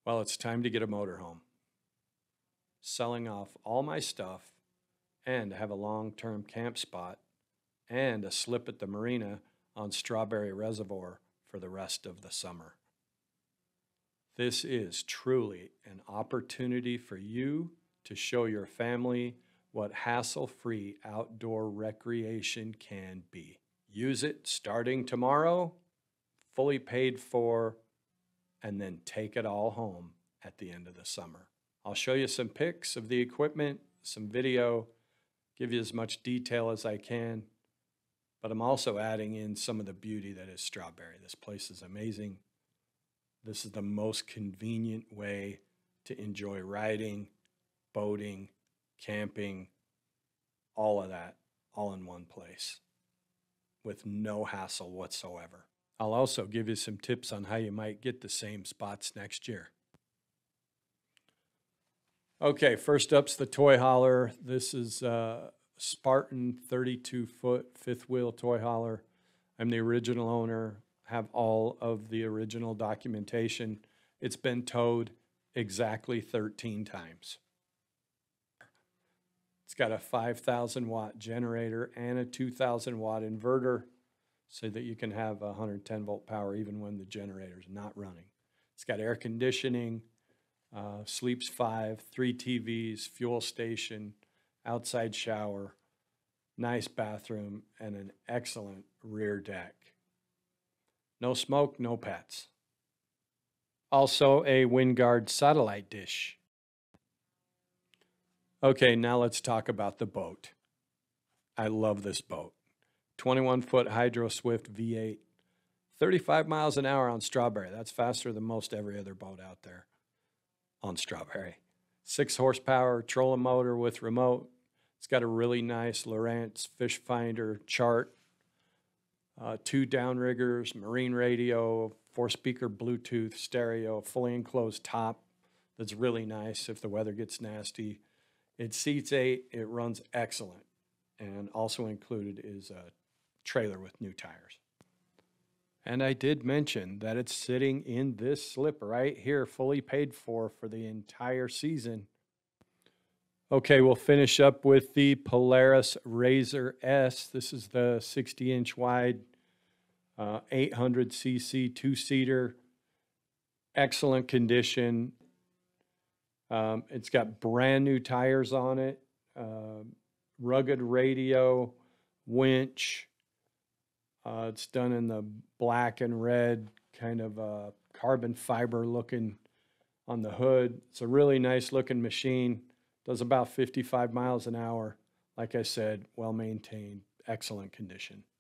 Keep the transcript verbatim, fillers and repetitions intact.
Well, it's time to get a motorhome. Selling off all my stuff and have a long-term camp spot and a slip at the marina on Strawberry Reservoir for the rest of the summer. This is truly an opportunity for you to show your family what hassle-free outdoor recreation can be. Use it starting tomorrow, fully paid for, and then take it all home at the end of the summer. I'll show you some pics of the equipment, some video, give you as much detail as I can, but I'm also adding in some of the beauty that is Strawberry. This place is amazing. This is the most convenient way to enjoy riding, boating, camping, all of that, all in one place with no hassle whatsoever. I'll also give you some tips on how you might get the same spots next year. Okay, first up's the toy hauler. This is a Spartan thirty-two foot fifth wheel toy hauler. I'm the original owner, have all of the original documentation. It's been towed exactly thirteen times. It's got a five thousand watt generator and a two thousand watt inverter so that you can have one hundred ten volt power even when the generator is not running. It's got air conditioning, uh, sleeps five, three T Vs, fuel station, outside shower, nice bathroom, and an excellent rear deck. No smoke, no pets. Also a WindGuard satellite dish. Okay, now let's talk about the boat. I love this boat. twenty-one foot Hydro Swift V eight, thirty-five miles an hour on Strawberry. That's faster than most every other boat out there on Strawberry. Six horsepower trolling motor with remote. It's got a really nice Lowrance fish finder chart, uh, two downriggers, marine radio, four speaker Bluetooth stereo, fully enclosed top. That's really nice if the weather gets nasty. It seats eight, it runs excellent. And also included is a trailer with new tires. And I did mention that it's sitting in this slip right here, fully paid for for the entire season. Okay, we'll finish up with the Polaris Razor S. This is the sixty inch wide, uh, eight hundred c c two-seater. Excellent condition. Um, it's got brand new tires on it, uh, rugged radio, winch. Uh, it's done in the black and red kind of uh, carbon fiber looking on the hood. It's a really nice looking machine. Does about fifty-five miles an hour. Like I said, well maintained, excellent condition.